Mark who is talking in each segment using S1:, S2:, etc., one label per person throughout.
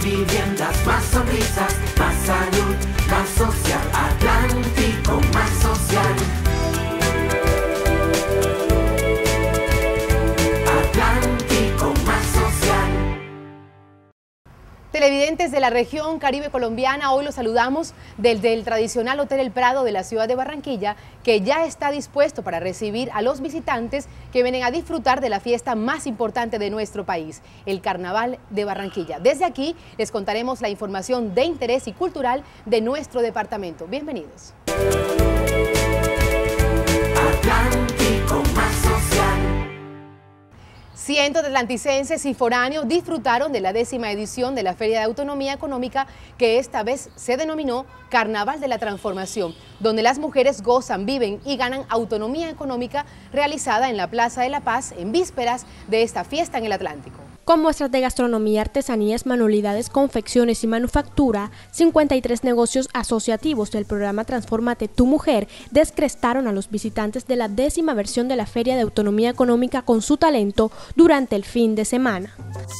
S1: viviendas, más sonrisas, más salud, más social. Atlántico, más social. Atlántico, más social.
S2: Televidentes de la región Caribe colombiana, hoy los saludamos desde el tradicional Hotel El Prado de la ciudad de Barranquilla, que ya está dispuesto para recibir a los visitantes que vienen a disfrutar de la fiesta más importante de nuestro país, el Carnaval de Barranquilla. Desde aquí les contaremos la información de interés y cultural de nuestro departamento. Bienvenidos.
S1: Atlántico, más social.
S2: Cientos de atlanticenses y foráneos disfrutaron de la 10ª edición de la Feria de Autonomía Económica, que esta vez se denominó Carnaval de la Transformación, donde las mujeres gozan, viven y ganan autonomía económica, realizada en la Plaza de la Paz en vísperas de esta fiesta en el Atlántico.
S3: Con muestras de gastronomía, artesanías, manualidades, confecciones y manufactura, 53 negocios asociativos del programa Transfórmate tu Mujer descrestaron a los visitantes de la 10ª versión de la Feria de Autonomía Económica con su talento durante el fin de semana.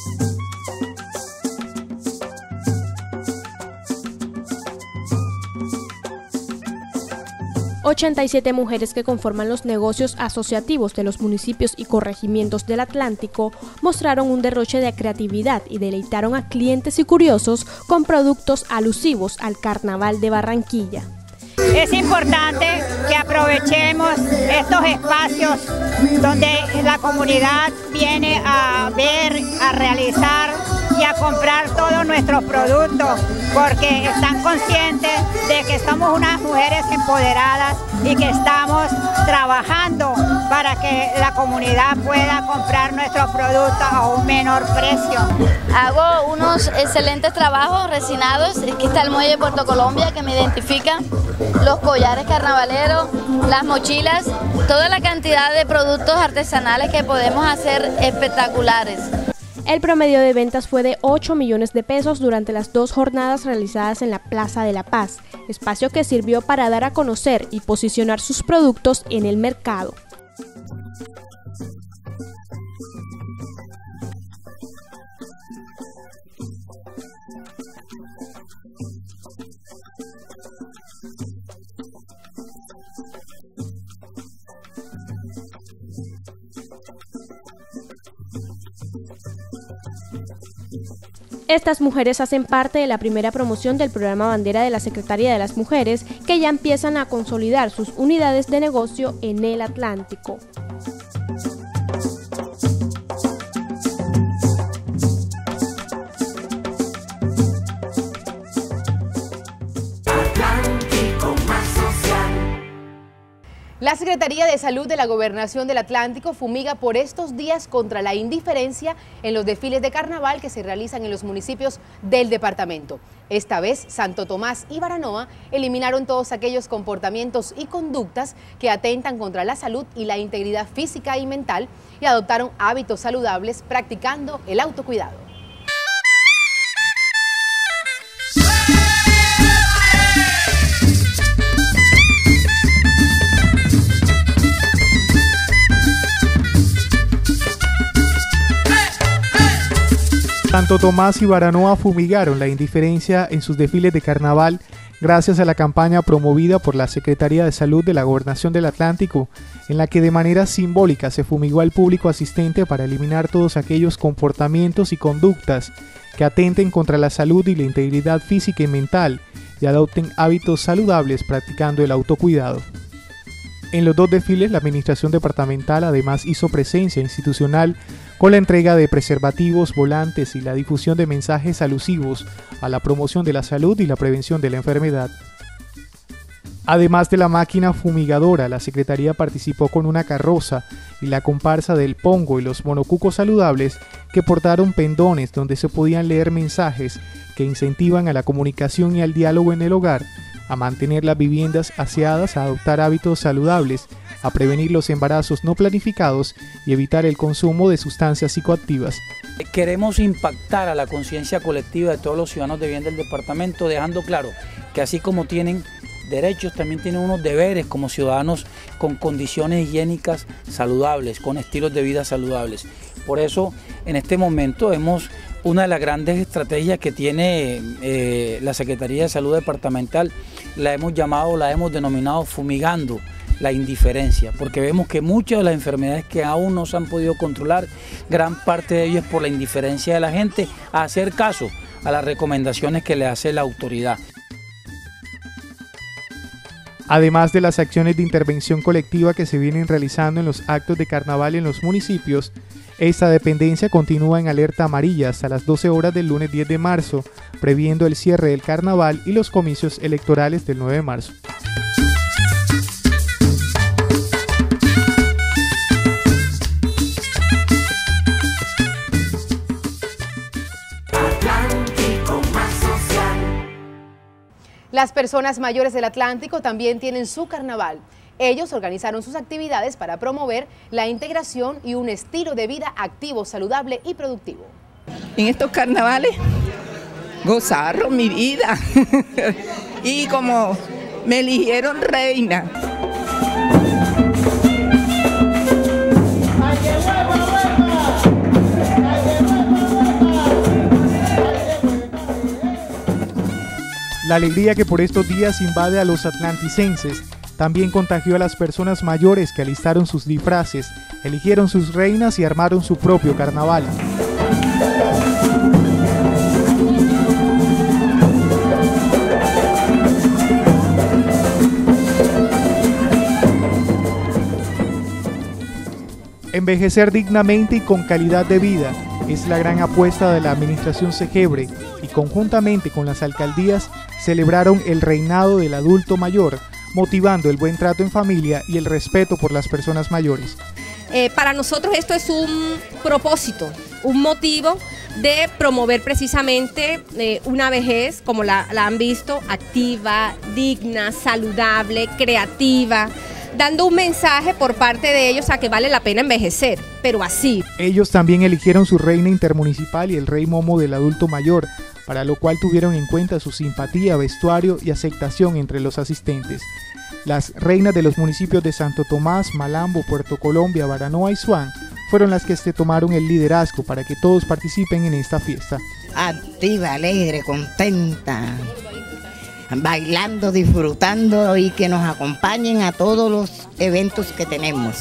S3: ...87 mujeres que conforman los negocios asociativos de los municipios y corregimientos del Atlántico mostraron un derroche de creatividad y deleitaron a clientes y curiosos con productos alusivos al Carnaval de Barranquilla.
S4: Es importante que aprovechemos estos espacios donde la comunidad viene a ver, a realizar y a comprar todos nuestros productos, porque están conscientes de que somos unas mujeres empoderadas y que estamos trabajando para que la comunidad pueda comprar nuestros productos a un menor precio.
S5: Hago unos excelentes trabajos resinados. Aquí está el muelle de Puerto Colombia que me identifica, los collares carnavaleros, las mochilas, toda la cantidad de productos artesanales que podemos hacer espectaculares.
S3: El promedio de ventas fue de 8 millones de pesos durante las 2 jornadas realizadas en la Plaza de la Paz, espacio que sirvió para dar a conocer y posicionar sus productos en el mercado. Estas mujeres hacen parte de la primera promoción del programa Bandera de la Secretaría de las Mujeres, que ya empiezan a consolidar sus unidades de negocio en el Atlántico.
S2: La Secretaría de Salud de la Gobernación del Atlántico fumiga por estos días contra la indiferencia en los desfiles de carnaval que se realizan en los municipios del departamento. Esta vez, Santo Tomás y Baranoa eliminaron todos aquellos comportamientos y conductas que atentan contra la salud y la integridad física y mental y adoptaron hábitos saludables practicando el autocuidado.
S6: Santo Tomás y Baranoa fumigaron la indiferencia en sus desfiles de carnaval gracias a la campaña promovida por la Secretaría de Salud de la Gobernación del Atlántico, en la que de manera simbólica se fumigó al público asistente para eliminar todos aquellos comportamientos y conductas que atenten contra la salud y la integridad física y mental y adopten hábitos saludables practicando el autocuidado. En los 2 desfiles, la Administración Departamental además hizo presencia institucional con la entrega de preservativos, volantes y la difusión de mensajes alusivos a la promoción de la salud y la prevención de la enfermedad. Además de la máquina fumigadora, la Secretaría participó con una carroza y la comparsa del Pongo y los monocucos saludables que portaron pendones donde se podían leer mensajes que incentivan a la comunicación y al diálogo en el hogar, a mantener las viviendas aseadas, a adoptar hábitos saludables, a prevenir los embarazos no planificados y evitar el consumo de sustancias psicoactivas.
S7: Queremos impactar a la conciencia colectiva de todos los ciudadanos de bien del departamento, dejando claro que así como tienen derechos, también tienen unos deberes como ciudadanos con condiciones higiénicas saludables, con estilos de vida saludables. Por eso, en este momento hemos Una de las grandes estrategias que tiene la Secretaría de Salud Departamental la hemos denominado fumigando la indiferencia, porque vemos que muchas de las enfermedades que aún no se han podido controlar, gran parte de ello es por la indiferencia de la gente a hacer caso a las recomendaciones que le hace la autoridad.
S6: Además de las acciones de intervención colectiva que se vienen realizando en los actos de carnaval en los municipios, esta dependencia continúa en alerta amarilla hasta las 12 horas del lunes 10 de marzo, previendo el cierre del carnaval y los comicios electorales del 9 de marzo.
S2: Las personas mayores del Atlántico también tienen su carnaval. Ellos organizaron sus actividades para promover la integración y un estilo de vida activo, saludable y productivo.
S8: En estos carnavales, gozaron mi vida y como me eligieron reina.
S6: La alegría que por estos días invade a los atlanticenses también contagió a las personas mayores que alistaron sus disfraces, eligieron sus reinas y armaron su propio carnaval. Envejecer dignamente y con calidad de vida es la gran apuesta de la administración Segebre y conjuntamente con las alcaldías celebraron el reinado del adulto mayor, motivando el buen trato en familia y el respeto por las personas mayores.
S9: Para nosotros esto es un propósito, un motivo de promover precisamente una vejez, como la han visto, activa, digna, saludable, creativa, dando un mensaje por parte de ellos a que vale la pena envejecer, pero así. Ellos también eligieron su reina intermunicipal y el rey momo del adulto mayor, para lo cual tuvieron en cuenta su simpatía, vestuario y aceptación entre los asistentes. Las reinas de los municipios de Santo Tomás, Malambo, Puerto Colombia, Baranoa y Suán fueron las que tomaron el liderazgo para que todos participen en esta fiesta.
S8: Activa, alegre, contenta, bailando, disfrutando y que nos acompañen a todos los eventos que tenemos.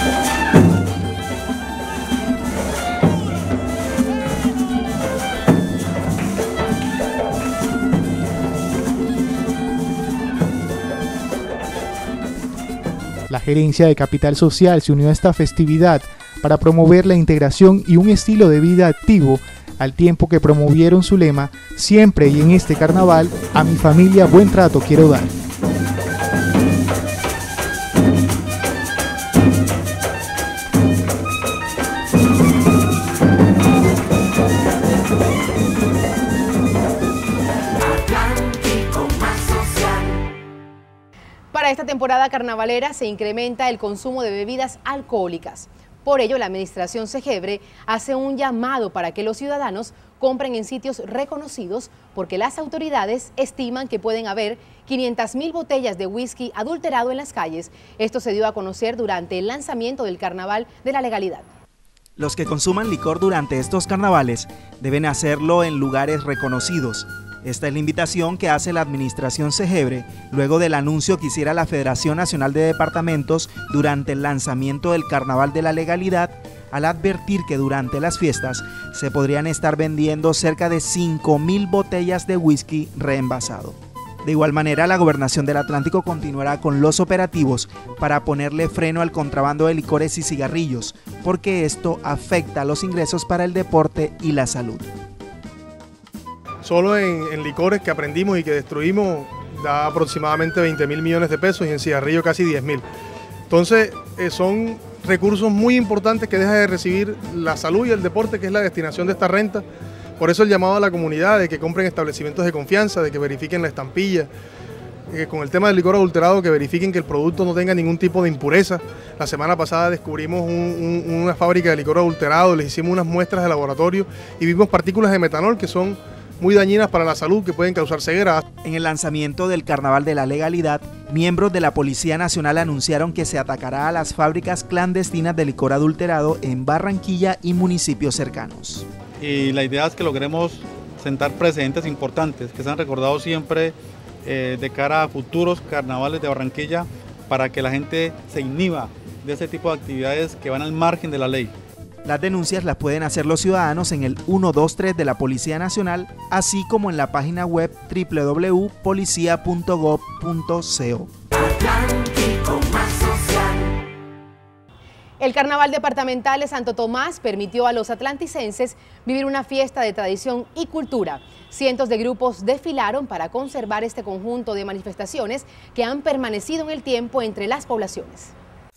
S6: La gerencia de Capital Social se unió a esta festividad para promover la integración y un estilo de vida activo, al tiempo que promovieron su lema, siempre y en este carnaval, a mi familia buen trato quiero dar.
S2: Para esta temporada carnavalera se incrementa el consumo de bebidas alcohólicas. Por ello, la administración Segebre hace un llamado para que los ciudadanos compren en sitios reconocidos porque las autoridades estiman que pueden haber 500.000 botellas de whisky adulterado en las calles. Esto se dio a conocer durante el lanzamiento del Carnaval de la Legalidad.
S10: Los que consuman licor durante estos carnavales deben hacerlo en lugares reconocidos. Esta es la invitación que hace la administración Segebre luego del anuncio que hiciera la Federación Nacional de Departamentos durante el lanzamiento del Carnaval de la Legalidad, al advertir que durante las fiestas se podrían estar vendiendo cerca de 5.000 botellas de whisky reenvasado. De igual manera, la Gobernación del Atlántico continuará con los operativos para ponerle freno al contrabando de licores y cigarrillos, porque esto afecta a los ingresos para el deporte y la salud.
S11: Solo en licores que aprendimos y que destruimos da aproximadamente 20.000 millones de pesos y en cigarrillo casi 10.000. Entonces son recursos muy importantes que deja de recibir la salud y el deporte, que es la destinación de esta renta. Por eso el llamado a la comunidad de que compren establecimientos de confianza, de que verifiquen la estampilla, con el tema del licor adulterado, que verifiquen que el producto no tenga ningún tipo de impureza. La semana pasada descubrimos una fábrica de licor adulterado, les hicimos unas muestras de laboratorio y vimos partículas de metanol que son muy dañinas para la salud, que pueden causar ceguera.
S10: En el lanzamiento del Carnaval de la Legalidad, miembros de la Policía Nacional anunciaron que se atacará a las fábricas clandestinas de licor adulterado en Barranquilla y municipios cercanos.
S12: y la idea es que logremos sentar precedentes importantes que sean recordados siempre de cara a futuros carnavales de Barranquilla, para que la gente se inhiba de ese tipo de actividades que van al margen de la ley.
S10: Las denuncias las pueden hacer los ciudadanos en el 123 de la Policía Nacional, así como en la página web www.policia.gov.co.
S2: El Carnaval Departamental de Santo Tomás permitió a los atlanticenses vivir una fiesta de tradición y cultura. Cientos de grupos desfilaron para conservar este conjunto de manifestaciones que han permanecido en el tiempo entre las poblaciones.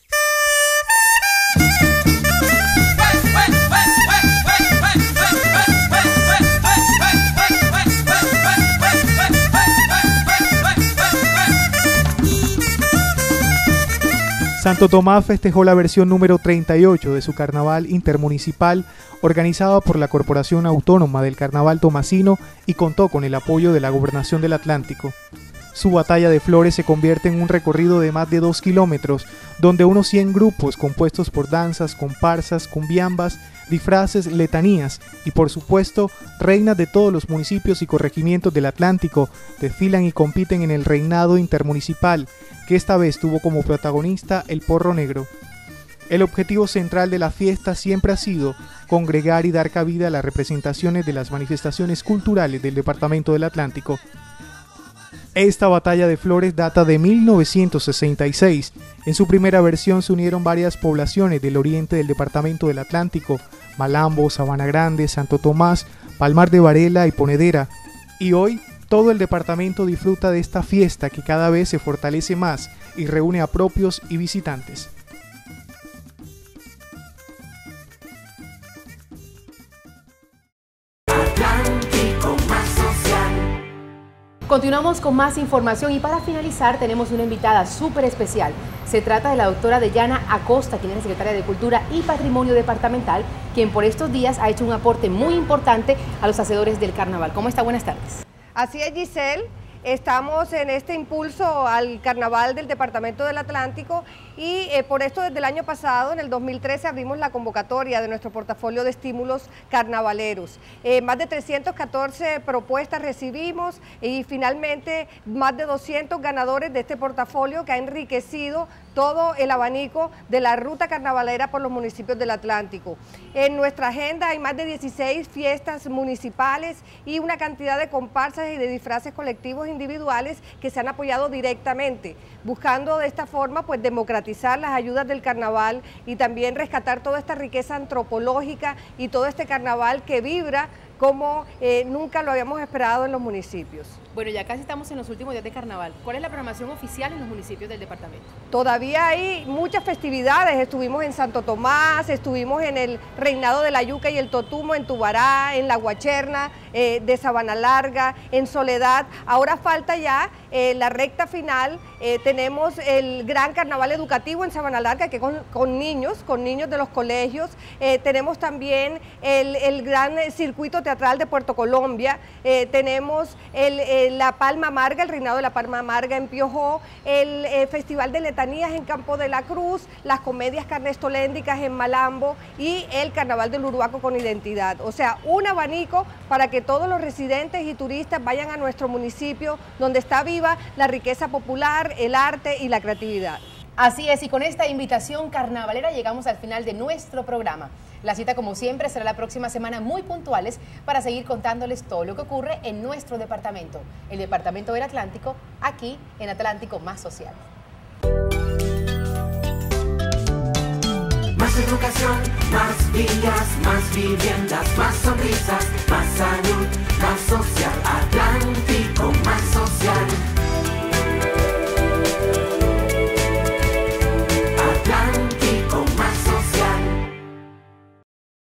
S6: Santo Tomás festejó la versión número 38 de su carnaval intermunicipal organizado por la Corporación Autónoma del Carnaval Tomasino y contó con el apoyo de la Gobernación del Atlántico. Su batalla de flores se convierte en un recorrido de más de 2 kilómetros, donde unos 100 grupos compuestos por danzas, comparsas, cumbiambas, disfraces, letanías y por supuesto reinas de todos los municipios y corregimientos del Atlántico desfilan y compiten en el reinado intermunicipal, que esta vez tuvo como protagonista el Porro Negro. El objetivo central de la fiesta siempre ha sido congregar y dar cabida a las representaciones de las manifestaciones culturales del Departamento del Atlántico. Esta batalla de flores data de 1966. En su primera versión se unieron varias poblaciones del oriente del Departamento del Atlántico, Malambo, Sabana Grande, Santo Tomás, Palmar de Varela y Ponedera. Y hoy todo el departamento disfruta de esta fiesta que cada vez se fortalece más y reúne a propios y visitantes.
S2: Continuamos con más información y para finalizar tenemos una invitada súper especial. Se trata de la doctora Deyana Acosta, quien es la secretaria de Cultura y Patrimonio Departamental, quien por estos días ha hecho un aporte muy importante a los hacedores del carnaval. ¿Cómo está? Buenas tardes.
S13: Así es, Giselle. Estamos en este impulso al carnaval del Departamento del Atlántico y por esto desde el año pasado, en el 2013, abrimos la convocatoria de nuestro portafolio de estímulos carnavaleros. Más de 314 propuestas recibimos y finalmente más de 200 ganadores de este portafolio que ha enriquecido todo el abanico de la ruta carnavalera por los municipios del Atlántico. En nuestra agenda hay más de 16 fiestas municipales y una cantidad de comparsas y de disfraces colectivos individuales que se han apoyado directamente, buscando de esta forma pues democratizar las ayudas del carnaval y también rescatar toda esta riqueza antropológica y todo este carnaval que vibra como nunca lo habíamos esperado en los municipios.
S2: Bueno, ya casi estamos en los últimos días de carnaval. ¿Cuál es la programación oficial en los municipios del departamento?
S13: Todavía hay muchas festividades. Estuvimos en Santo Tomás, estuvimos en el Reinado de la Yuca y el Totumo, en Tubará, en La Guacherna, de Sabana Larga, en Soledad. Ahora falta ya la recta final. Tenemos el gran carnaval educativo en Sabana Larga, que con niños de los colegios. Tenemos también el gran circuito teatral de Puerto Colombia. Tenemos la Palma Amarga, el Reinado de la Palma Amarga en Piojó, el Festival de Letanías en Campo de la Cruz, las comedias carnestoléndicas en Malambo y el Carnaval del Uruaco con Identidad. O sea, un abanico para que todos los residentes y turistas vayan a nuestro municipio, donde está viva la riqueza popular, el arte y la creatividad.
S2: Así es, y con esta invitación carnavalera llegamos al final de nuestro programa. La cita, como siempre, será la próxima semana muy puntuales para seguir contándoles todo lo que ocurre en nuestro departamento, el Departamento del Atlántico, aquí en Atlántico Más Social.
S1: Más educación, más villas, más viviendas, más sonrisas, más salud, más social.